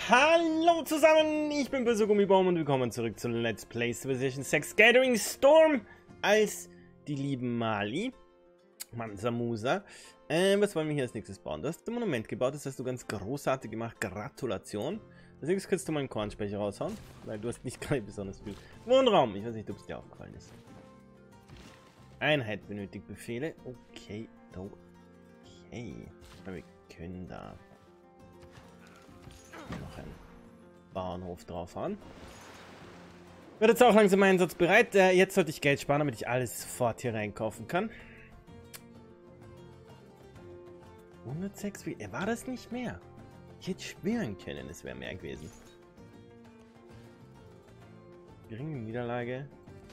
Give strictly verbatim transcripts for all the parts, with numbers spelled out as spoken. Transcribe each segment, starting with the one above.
Hallo zusammen, ich bin Böse Gummibaum und willkommen zurück zu Let's Play Civilization sechs Gathering Storm als die lieben Mali, Mansa Musa. Ähm, was wollen wir hier als nächstes bauen? Du hast ein Monument gebaut, das hast du ganz großartig gemacht. Gratulation. Als nächstes kannst du mal einen Kornspeicher raushauen, weil du hast nicht gerade besonders viel Wohnraum. Ich weiß nicht, ob es dir aufgefallen ist. Einheit benötigt Befehle. Okay, okay. Wir können da noch einen Bauernhof drauf haben. Wird jetzt auch langsam einsatzbereit. Äh, jetzt sollte ich Geld sparen, damit ich alles sofort hier reinkaufen kann. hundertsechs, wie? War das nicht mehr? Ich hätte schwören können, es wäre mehr gewesen. Geringe Niederlage.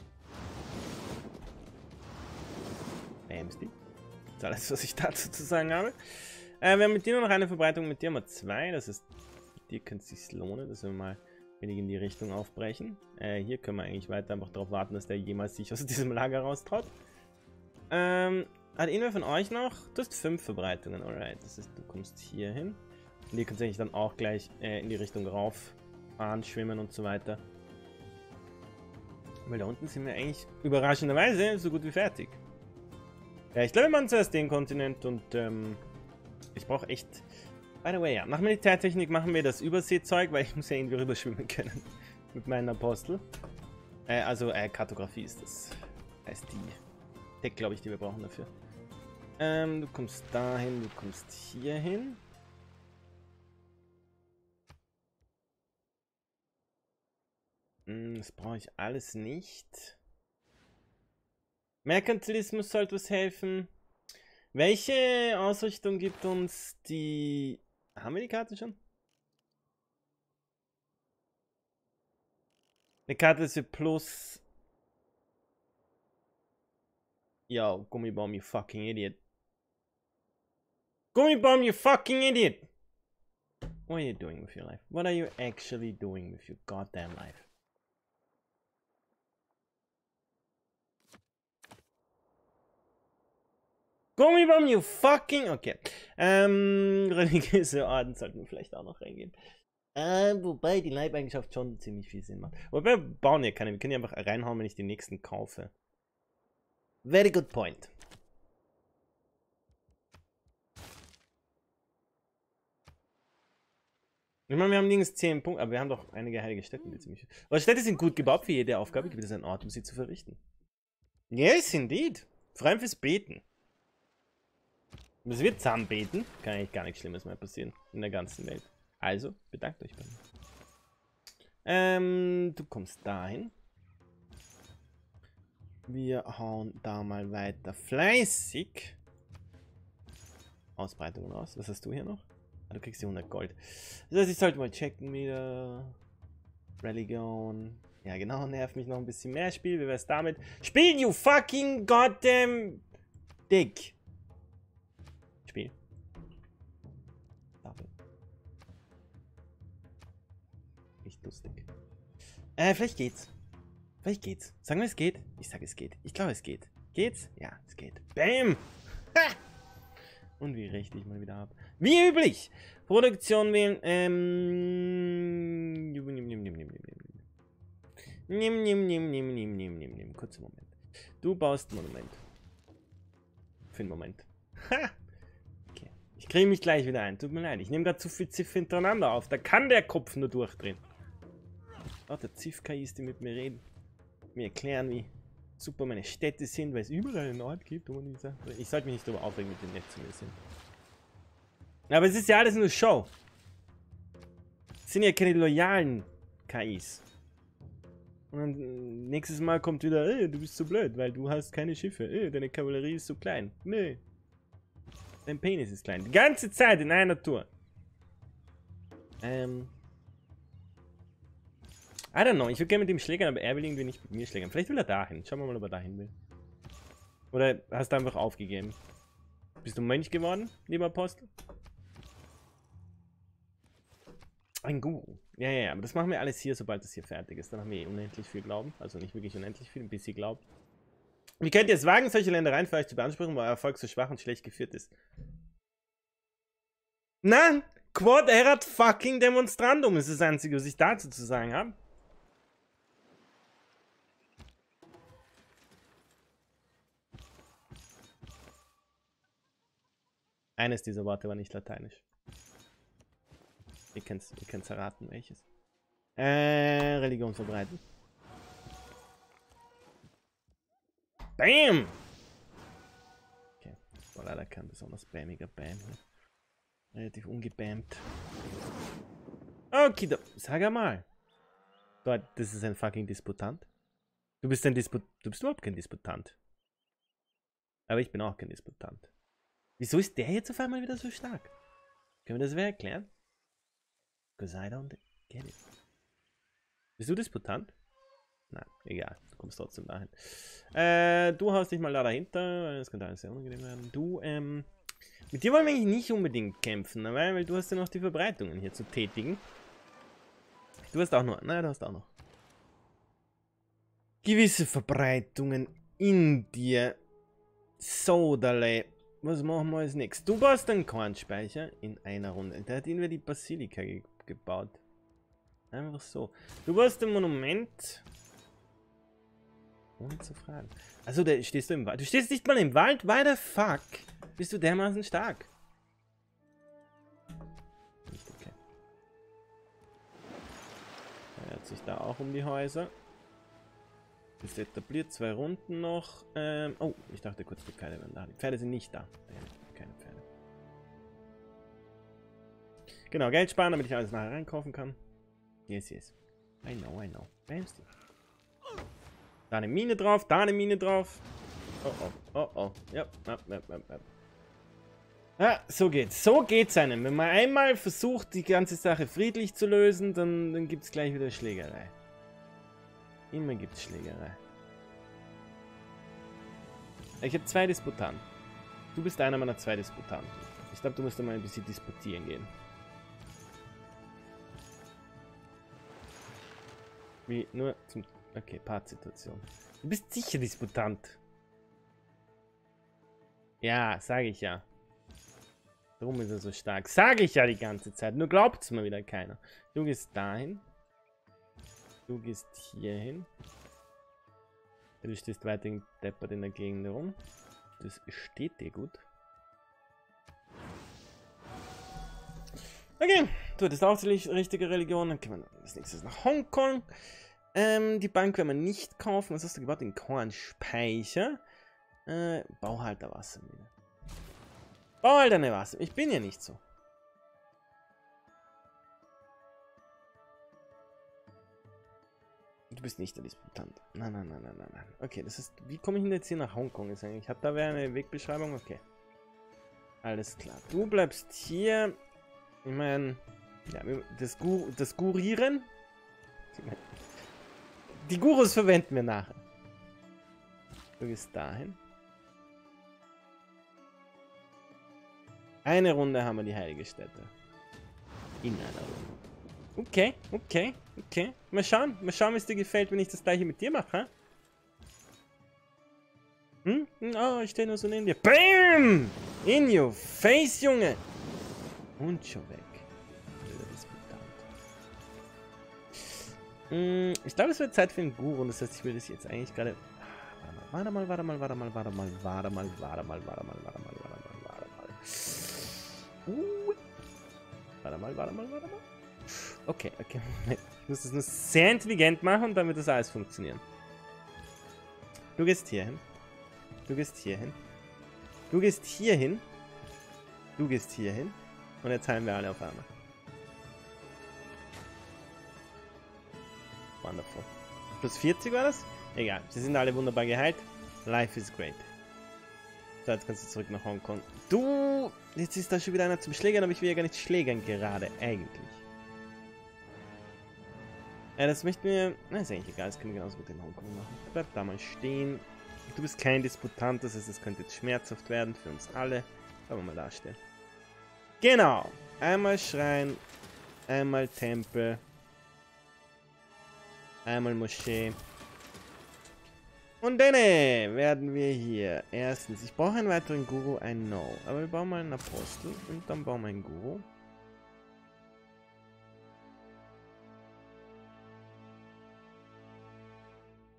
Bamsti. Das ist alles, was ich dazu zu sagen habe. Äh, wir haben mit dir nur noch eine Verbreitung, mit dir haben wir zwei. Das ist, mit dir könnte es sich lohnen, dass wir mal wenig in die Richtung aufbrechen. Äh, hier können wir eigentlich weiter einfach darauf warten, dass der jemals sich aus diesem Lager raustraut. Ähm, hat irgendwer von euch noch? Du hast fünf Verbreitungen, alright. Das ist, du kommst hier hin. Und ihr könnt eigentlich dann auch gleich äh, in die Richtung rauf fahren, schwimmen und so weiter. Weil da unten sind wir eigentlich überraschenderweise so gut wie fertig. Ja, ich glaube, wir machen zuerst den Kontinent und ähm, ich brauche echt... By the way, ja, nach Militärtechnik machen wir das Überseezeug, weil ich muss ja irgendwie rüberschwimmen können mit meinen Apostel. Äh, also, äh, Kartografie ist das. Heißt die Tech, glaube ich, die wir brauchen dafür. Ähm, du kommst dahin, du kommst hier hin. Hm, das brauche ich alles nicht. Merkantilismus sollte uns helfen. Welche Ausrichtung gibt uns die... Haben wir die Karte schon? Eine Karte ist für plus... Yo, Gummibaum, you fucking idiot. Gummibaum, you fucking idiot! What are you doing with your life? What are you actually doing with your goddamn life? Gummibaum, you fucking... Okay. Ähm, religiöse Orden sollten wir vielleicht auch noch reingehen. Äh, wobei die Leibeigenschaft schon ziemlich viel Sinn macht. Aber wir bauen ja keine. Wir können ja einfach reinhauen, wenn ich die nächsten kaufe. Very good point. Ich meine, wir haben nirgends zehn Punkte, aber wir haben doch einige heilige Städte, die ziemlich... Aber Städte sind gut gebaut für jede Aufgabe. Gibt es einen Ort, um sie zu verrichten? Yes, indeed. Vor allem fürs Beten. Das wird Zahnbeten. Kann eigentlich gar nichts Schlimmes mehr passieren in der ganzen Welt. Also, bedankt euch bei mir. Ähm, du kommst dahin. Wir hauen da mal weiter fleißig Ausbreitungen aus. Was hast du hier noch? Ah, du kriegst die hundert Gold. Das heißt, ich sollte mal checken wieder. Religion. Ja, genau, nervt mich noch ein bisschen mehr. Spiel, wie wär's damit? Spiel, you fucking goddamn dick. Spiel. Double. Nicht lustig. Äh, vielleicht geht's. Vielleicht geht's. Sagen wir, es geht? Ich sage, es geht. Ich glaube, es geht. Geht's? Ja, es geht. Bam! Ha! Und wie richtig mal wieder ab. Wie üblich! Produktion wählen. Ähm. Nimm, nimm, nimm, nimm, nimm, nimm. Nimm, nimm, nimm, nimm, nimm, nimm, nimm, nimm. Kurzer Moment. Du baust ein Monument. Für einen Moment. Ha! Okay. Ich kriege mich gleich wieder ein. Tut mir leid. Ich nehme gerade zu viel Ziff hintereinander auf. Da kann der Kopf nur durchdrehen. Oh, der Ziff-K I ist, die mit mir reden. Mir erklären, wie super meine Städte sind, weil es überall einen Ort gibt, wo man nicht sagt. Ich sollte mich nicht darüber aufregen mit dem Netz zu sind. Aber es ist ja alles nur Show. Es sind ja keine loyalen K Is. Und dann nächstes Mal kommt wieder, ey, du bist so blöd, weil du hast keine Schiffe. Ey, deine Kavallerie ist so klein. Nee. Dein Penis ist klein. Die ganze Zeit in einer Tour. Ähm. I don't know. Ich würde gerne mit ihm schlägern, aber er will irgendwie nicht mit mir schlägern. Vielleicht will er dahin. Schauen wir mal, ob er dahin will. Oder hast du einfach aufgegeben? Bist du Mönch geworden, lieber Apostel? Ein Guru. Ja, ja, ja. Aber das machen wir alles hier, sobald das hier fertig ist. Dann haben wir eh unendlich viel Glauben. Also nicht wirklich unendlich viel, ein bisschen Glauben. Wie könnt ihr es wagen, solche Ländereien für euch zu beanspruchen, weil euer Volk so schwach und schlecht geführt ist? Nein! Quod erat fucking demonstrandum ist das Einzige, was ich dazu zu sagen habe. Eines dieser Worte war nicht lateinisch. Ihr könnt ihr könnt's erraten, welches. Äh, Religion verbreiten. Bam! Okay, das war leider kein besonders bämiger Bam hier. Relativ ungebämt. Okay, da, sag einmal. Dort, das ist ein fucking Disputant. Du bist ein Disput... Du bist überhaupt kein Disputant. Aber ich bin auch kein Disputant. Wieso ist der jetzt auf einmal wieder so stark? Können wir das wer erklären? Because I don't get it. Bist du Disputant? Nein, egal. Du kommst trotzdem dahin. Äh, du haust dich mal da dahinter. Das könnte alles sehr unangenehm werden. Du, ähm... Mit dir wollen wir eigentlich nicht unbedingt kämpfen, weil, weil du hast ja noch die Verbreitungen hier zu tätigen. Du hast auch noch... Nein, du hast auch noch gewisse Verbreitungen in dir. Sodale. Was machen wir als nächstes? Du baust einen Kornspeicher in einer Runde. Da hat ihn die Basilika ge gebaut. Einfach so. Du baust ein Monument. Ohne zu fragen. Also, da stehst du im Wald. Du stehst nicht mal im Wald? Why the fuck? Bist du dermaßen stark? Nicht okay. Er hat sich da auch um die Häuser. Ist etabliert, zwei Runden noch. Ähm, oh, ich dachte kurz, die Pferde wären da. Die Pferde sind nicht da. Keine Pferde. Genau, Geld sparen, damit ich alles nachher reinkaufen kann. Yes, yes. I know, I know. Bamst du. Da eine Mine drauf, da eine Mine drauf. Oh, oh, oh, oh. Ja, ja, ja, ja, ja. Ja, so geht's. So geht's einem. Wenn man einmal versucht, die ganze Sache friedlich zu lösen, dann, dann gibt's gleich wieder Schlägerei. Immer gibt's Schlägerei. Ich habe zwei Disputanten. Du bist einer meiner zwei Disputanten. Ich glaube, du musst mal ein bisschen disputieren gehen. Wie? Nur zum... Okay, Partsituation. Du bist sicher Disputant. Ja, sage ich ja. Darum ist er so stark. Sage ich ja die ganze Zeit. Nur glaubt's mir wieder keiner. Du gehst dahin. Du gehst hier hin. Du stehst weiterhin deppert in der Gegend rum. Das steht dir gut. Okay, du hattest auch die richtige Religion. Dann können wir als nächstes nach Hongkong. Ähm, die Bank werden wir nicht kaufen. Was hast du gebaut? Den Kornspeicher. Äh, bau halt da Wasser wieder. Bau halt eine Wasser. Ich bin ja nicht so. Du bist nicht der Disputant. Nein, nein, nein, nein, nein, nein. Okay, das ist... Wie komme ich denn jetzt hier nach Hongkong? Ist eigentlich... Hat da wer eine Wegbeschreibung? Okay. Alles klar. Du bleibst hier. Ich meine... Ja, das, Gur das Gurieren. Die Gurus verwenden wir nachher. Du gehst dahin. Eine Runde haben wir die heilige Stätte. In einer Runde. Okay, okay, okay. Mal schauen, mal schauen, wie es dir gefällt, wenn ich das gleiche mit dir mache. Hm? Oh, ich stehe nur so neben dir. Bam! In your face, Junge! Und schon weg. Hm, ich glaube, es wird Zeit für einen Guru. Und das heißt, ich will das jetzt eigentlich gerade... Warte mal, warte mal, warte mal, warte mal, warte mal, warte mal, warte mal, warte mal, warte mal, warte mal. Uh. Warte mal, warte mal, warte mal. Okay, okay. Ich muss das nur sehr intelligent machen und dann wird das alles funktionieren. Du gehst hier hin. Du gehst hier hin. Du gehst hier hin. Du gehst hier hin. Und jetzt heilen wir alle auf einmal. Wonderful. Plus vierzig war das? Egal. Sie sind alle wunderbar geheilt. Life is great. So, jetzt kannst du zurück nach Hongkong. Du! Jetzt ist da schon wieder einer zum Schlägern, aber ich will ja gar nicht schlägern gerade, eigentlich. Ja, das möchte mir... Na, ist eigentlich egal, das können wir genauso gut in Hongkong machen. Bleib da mal stehen. Du bist kein Disputant, das heißt, es könnte jetzt schmerzhaft werden für uns alle. Schauen wir mal da stehen. Genau. Einmal Schrein, einmal Tempel, einmal Moschee. Und dann werden wir hier erstens, ich brauche einen weiteren Guru, ein No. Aber wir bauen mal einen Apostel und dann bauen wir einen Guru.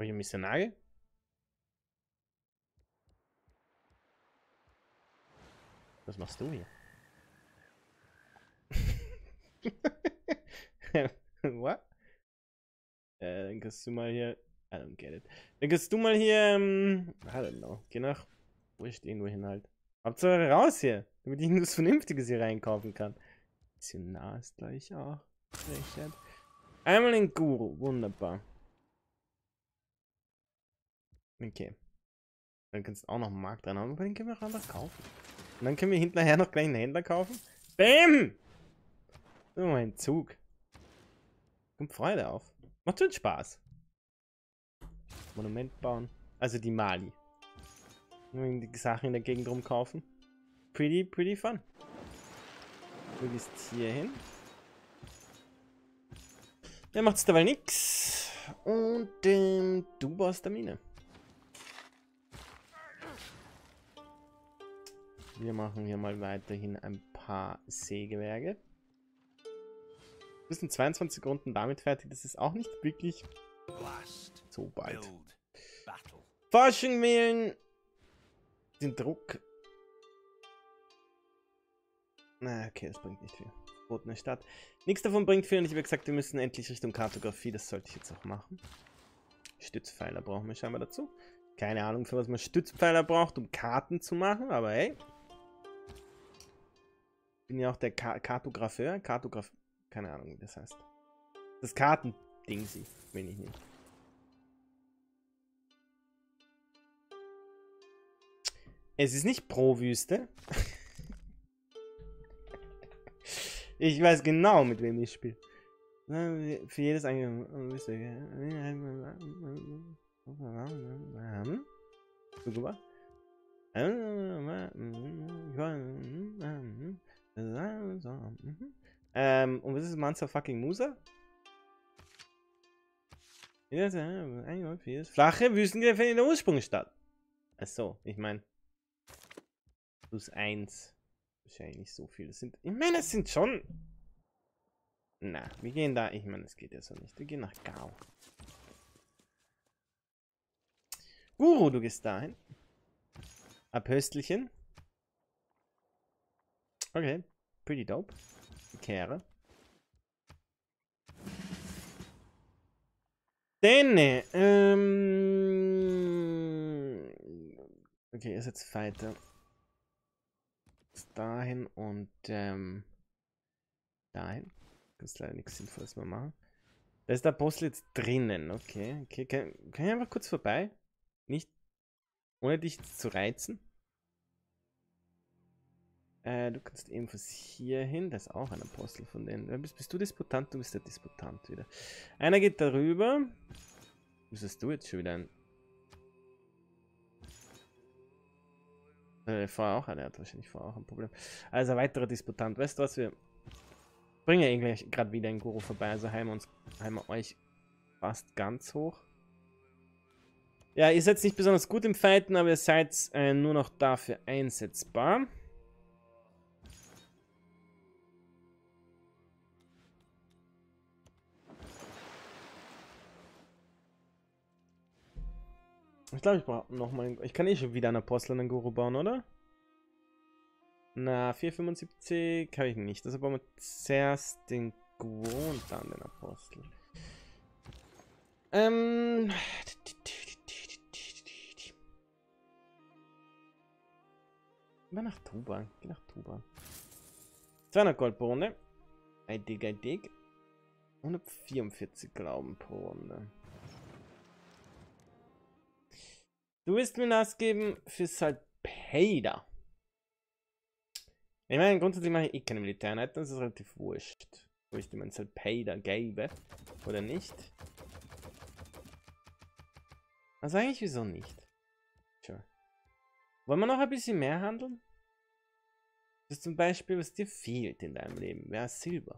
Habe ich einen Missionare? Was machst du hier? What? Äh, dann kannst du mal hier. I don't get it. Dann kannst du mal hier. Ähm, I don't know. Geh nach. Wo ich stehen, wohin halt. Hauptsache raus hier. Damit ich was Vernünftiges hier reinkaufen kann. Missionar ist gleich auch. Frechheit. Einmal den Guru. Wunderbar. Okay. Dann kannst du auch noch einen Markt dran haben. Aber den können wir auch einfach kaufen. Und dann können wir hinterher noch gleich einen Händler kaufen. Bäm! So, ein Zug. Kommt Freude auf. Macht schon Spaß. Monument bauen. Also die Mali. Die Sachen in der Gegend rumkaufen. Pretty, pretty fun. Du gehst hier hin. Der macht dabei nix. Und ähm, du baust der Mine. Wir machen hier mal weiterhin ein paar Sägewerke. Wir sind zweiundzwanzig Runden damit fertig. Das ist auch nicht wirklich so bald. Forschung wählen. Den Druck. Na, okay, das bringt nicht viel. Verbotene Stadt. Nichts davon bringt viel. Und ich habe gesagt, wir müssen endlich Richtung Kartografie. Das sollte ich jetzt auch machen. Stützpfeiler brauchen wir scheinbar dazu. Keine Ahnung, für was man Stützpfeiler braucht, um Karten zu machen. Aber hey. Ich bin ja auch der Ka Kartografeur. Kartograf... Keine Ahnung, wie das heißt. Das Kartending sie. Will ich nicht. Es ist nicht pro Wüste. Ich weiß genau, mit wem ich spiele. Für jedes eigene. Ähm, und was ist Mansa fucking Musa? Flache Wüstengräfe in der Ursprungsstadt. Achso, ich meine. Plus eins. Wahrscheinlich nicht so viel. Das sind. Ich meine, es sind schon. Na, wir gehen da. Ich meine, es geht ja so nicht. Wir gehen nach Gao. Guru, du gehst dahin. Apostelchen. Okay. Pretty dope. Kehre. Denn, ähm. Okay, ist jetzt weiter. Dahin und ähm, dahin. Kannst leider nichts Sinnvolles mehr machen. Da ist der Apostel jetzt drinnen. Okay, okay. Kann, kann ich einfach kurz vorbei? Nicht, ohne dich zu reizen. Äh, du kannst ebenfalls hier hin. Da ist auch ein Apostel von denen. Bist, bist du Disputant? Du bist der Disputant wieder. Einer geht darüber. Was hast du jetzt schon wieder? Ein Äh, vorher auch einer, hat wahrscheinlich vorher auch ein Problem. Also weiterer Disputant. Weißt du was, wir bringen ja irgendwie gerade wieder einen Guru vorbei. Also heimen wir uns, heimen wir euch fast ganz hoch. Ja, ihr seid nicht besonders gut im Fighten, aber ihr seid äh, nur noch dafür einsetzbar. Ich glaube, ich brauche nochmal einen... Ich kann eh schon wieder einen Apostel und einen Guru bauen, oder? Na, vier Komma fünfundsiebzig habe ich nicht. Also bauen wir zuerst den Guru und dann den Apostel. Ähm... Geh nach Tuba. Geh nach Tuba. zweihundert Gold pro Runde. Ein Dig, ein Dig. hundertvierundvierzig Glauben pro Runde. Du willst mir das geben für Salpeida. Ich meine, grundsätzlich mache ich eh keine Militäreinheiten, das ist relativ wurscht. Ob ich dir mein Salpeida gebe oder nicht. Also eigentlich wieso nicht? Sure. Wollen wir noch ein bisschen mehr handeln? Das ist zum Beispiel, was dir fehlt in deinem Leben. Wäre Silber.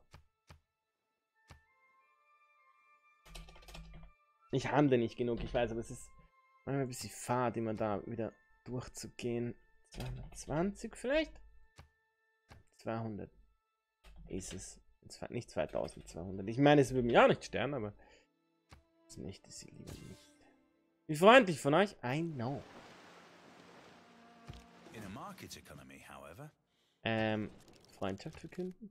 Ich handle nicht genug, ich weiß, aber es ist manchmal ein bisschen Fahrt, immer da wieder durchzugehen. zweihundertzwanzig vielleicht? zweihundert ist es. Nicht zweitausendzweihundert. Ich meine, es würde mich auch nicht stören, aber das möchte sie lieber nicht. Wie freundlich von euch. I know. In a market economy, however. Ähm, Freundschaft verkünden?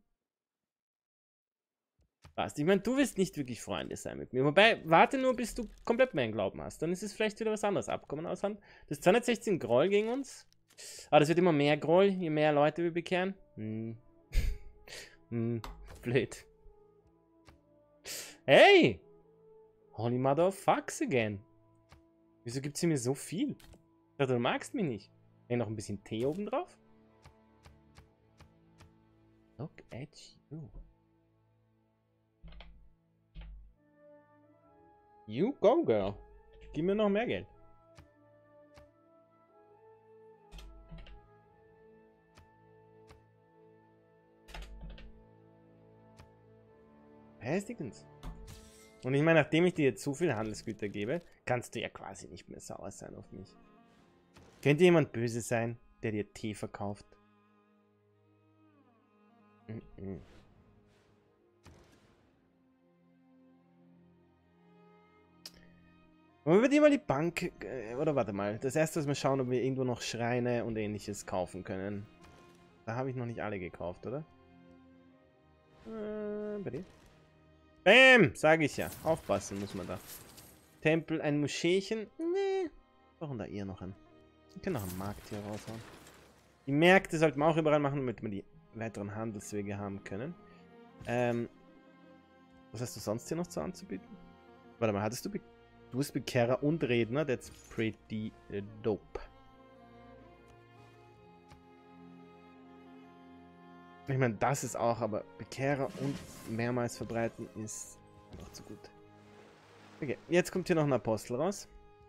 Passt. Ich meine, du willst nicht wirklich Freunde sein mit mir. Wobei, warte nur, bis du komplett meinen Glauben hast. Dann ist es vielleicht wieder was anderes. Abkommen aushand. Das ist zweihundertsechzehn Groll gegen uns. Aber das wird immer mehr Groll, je mehr Leute wir bekehren. Hm. hm. Blöd. Hey! Holy mother of fucks again. Wieso gibt sie mir so viel? Ich dachte, du magst mich nicht. Hey, noch ein bisschen Tee oben drauf? Look at you. You go, girl. Gib mir noch mehr Geld. Hästigens. Und ich meine, nachdem ich dir jetzt zu viel Handelsgüter gebe, kannst du ja quasi nicht mehr sauer sein auf mich. Könnte jemand böse sein, der dir Tee verkauft? Mm -mm. Wollen wir dir mal die Bank... Äh, oder warte mal. Das erste, was wir schauen, ob wir irgendwo noch Schreine und ähnliches kaufen können. Da habe ich noch nicht alle gekauft, oder? Äh, bei dir? Bäm! Sage ich ja. Aufpassen muss man da. Tempel, ein Moscheechen. Nee. Brauchen da eher noch einen. Wir können noch einen Markt hier raushauen. Die Märkte sollten wir auch überall machen, damit wir die weiteren Handelswege haben können. Ähm. Was hast du sonst hier noch so anzubieten? Warte mal, hattest du... Be du bist Bekehrer und Redner. That's pretty uh, dope. Ich meine, das ist auch, aber Bekehrer und mehrmals verbreiten ist einfach zu gut. Okay, jetzt kommt hier noch ein Apostel raus.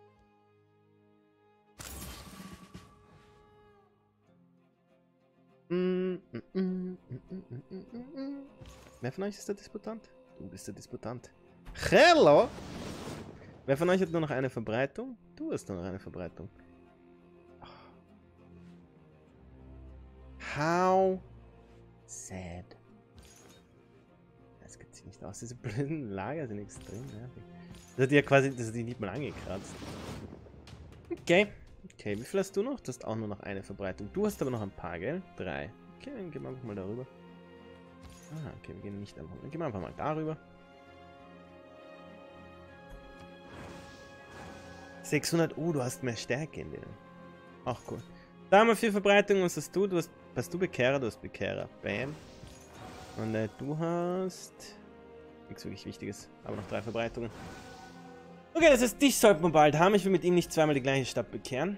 Mm, mm, mm, mm, mm, mm, mm. Wer von euch ist der Disputant? Du bist der Disputant. Hello! Wer von euch hat nur noch eine Verbreitung? Du hast nur noch eine Verbreitung. How sad. Das geht sich nicht aus. Diese blöden Lager sind extrem nervig. Das hat ja quasi, das hat die nicht mal angekratzt. Okay. Okay, wie viel hast du noch? Du hast auch nur noch eine Verbreitung. Du hast aber noch ein paar, gell? Drei. Okay, dann gehen wir einfach mal darüber. Ah, okay, wir gehen nicht einfach. Dann gehen wir einfach mal darüber. sechshundert. Oh, du hast mehr Stärke in denen. Auch cool. Da haben wir vier Verbreitungen. Was hast du? Du hast, hast du Bekehrer? Du hast Bekehrer. Bam. Und äh, du hast... Nichts wirklich Wichtiges. Aber noch drei Verbreitungen. Okay, das heißt, dich sollten wir bald haben. Ich will mit ihm nicht zweimal die gleiche Stadt bekehren.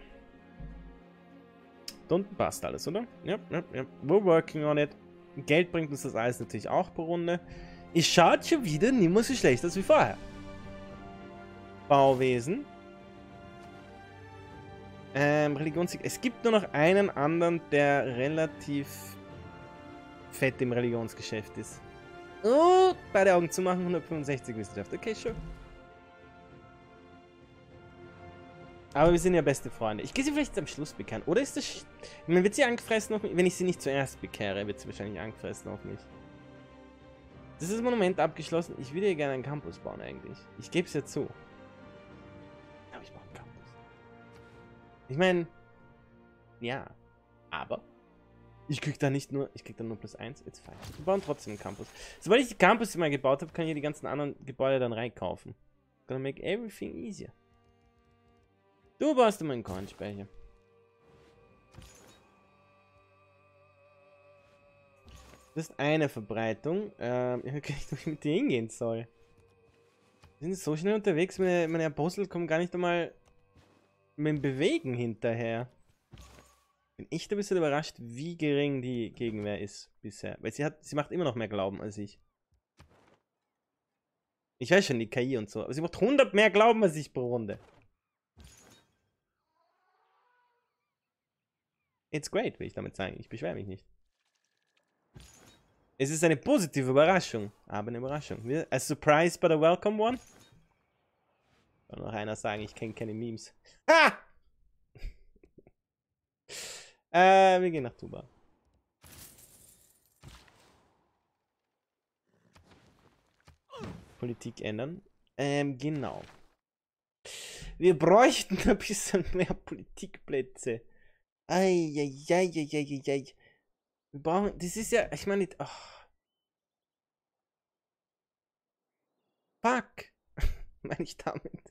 Da unten passt alles, oder? Ja, ja, ja. We're working on it. Geld bringt uns das alles natürlich auch pro Runde. Es schaut schon wieder nicht mehr so schlecht aus wie vorher. Bauwesen. Ähm, Religionssieg. Es gibt nur noch einen anderen, der relativ fett im Religionsgeschäft ist. Oh, beide Augen zu machen, hundertfünfundsechzig Wissenschaft. Okay, sure. Aber wir sind ja beste Freunde. Ich gehe sie vielleicht am Schluss bekehren. Oder ist das... Ich meine, wird sie angefressen auf mich? Wenn ich sie nicht zuerst bekehre, wird sie wahrscheinlich angefressen auf mich. Das ist das Monument abgeschlossen. Ich würde hier gerne einen Campus bauen eigentlich. Ich gebe es ja zu. Aber ich brauche einen Campus. Ich meine... Ja. Aber... Ich krieg da nicht nur... Ich krieg da nur plus eins. It's fine. Wir bauen trotzdem einen Campus. Sobald ich die Campus mal gebaut habe, kann ich hier die ganzen anderen Gebäude dann reinkaufen. Gonna make everything easier. Du baust immer einen Kornspeicher. Das ist eine Verbreitung. Ähm, ich weiß nicht, wo ich mit dir hingehen soll. Wir sind so schnell unterwegs, meine, meine Apostel kommen gar nicht einmal mit dem Bewegen hinterher. Bin echt ein bisschen überrascht, wie gering die Gegenwehr ist bisher. Weil sie hat, sie macht immer noch mehr Glauben als ich. Ich weiß schon, die K I und so, aber sie macht hundert mehr Glauben als ich pro Runde. It's great, will ich damit sagen. Ich beschwere mich nicht. Es ist eine positive Überraschung. Aber eine Überraschung. A surprise but a welcome one? Soll noch einer sagen, ich kenne keine Memes. Ha! äh, wir gehen nach Tuba. Politik ändern. Ähm, genau. Wir bräuchten ein bisschen mehr Politikplätze. Eieieiei. Wir brauchen, das ist ja, ich meine nicht, oh. Fuck. Meine ich damit.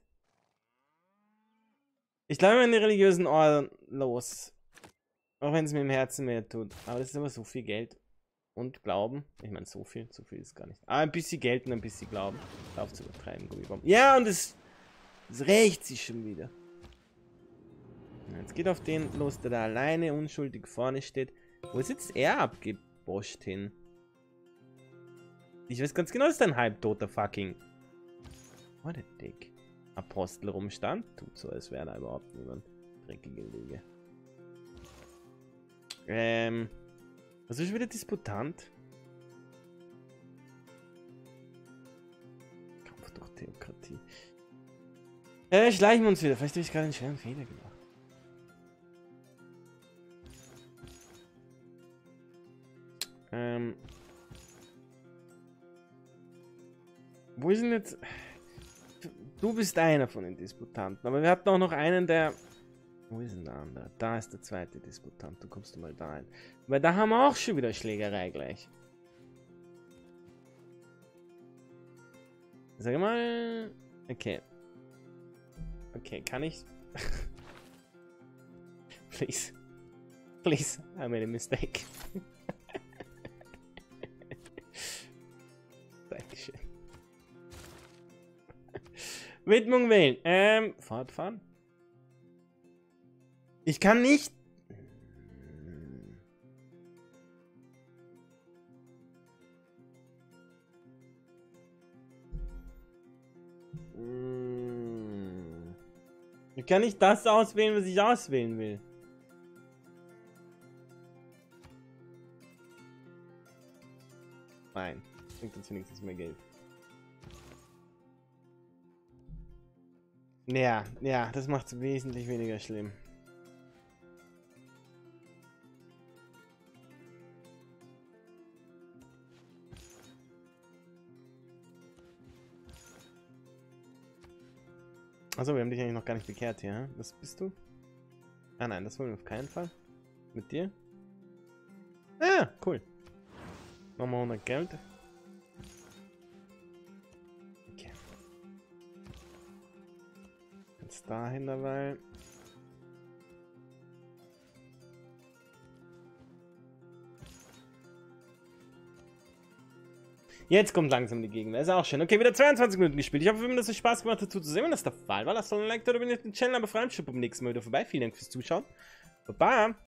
Ich glaube in die religiösen Orden los. Auch wenn es mir im Herzen mehr tut. Aber das ist immer so viel Geld. Und Glauben. Ich meine, so viel. So viel ist gar nicht. Aber ein bisschen Geld und ein bisschen Glauben. Auf zu übertreiben, Gummibomb. Ja, und es, es rächt sich schon wieder. Jetzt geht auf den los, der da alleine unschuldig vorne steht. Wo ist jetzt er abgeboscht hin? Ich weiß ganz genau, dass da ein halbtoter fucking... Oh, der Dick. Apostel rumstand. Tut so, als wäre da überhaupt niemand. Dreckige Lüge. Ähm... Was ist schon wieder Disputant? Kampf durch Theokratie. Äh, schleichen wir uns wieder. Vielleicht habe ich gerade einen schweren Fehler gemacht. Ähm. Wo ist denn jetzt... Du bist einer von den Disputanten, aber wir hatten auch noch einen, der... Wo ist denn der andere? Da ist der zweite Disputant. Du kommst du mal da rein. Weil da haben wir auch schon wieder Schlägerei gleich. Sag mal... Okay. Okay, kann ich... Please. Please, I made a mistake. Dankeschön. Widmung wählen. Ähm, Fahrradfahren? Ich kann nicht... Ich kann nicht das auswählen, was ich auswählen will. Nein, bringt uns wenigstens mehr Geld. Ja, ja, das macht es wesentlich weniger schlimm. Achso, wir haben dich eigentlich noch gar nicht bekehrt hier, hä? Was bist du? Ah nein, das wollen wir auf keinen Fall. Mit dir? Ah, cool. Nochmal hundert Geld. Okay. Jetzt dahin dabei. Jetzt kommt langsam die Gegner. Ist auch schön. Okay, wieder zweiundzwanzig Minuten gespielt. Ich hoffe, wenn das so Spaß gemacht hat, zuzusehen. Wenn das der Fall war, lasst doch ein Like da, oder wenn ihr den Channel aber vor allem schon beim nächsten Mal wieder vorbei. Vielen Dank fürs Zuschauen. Baba!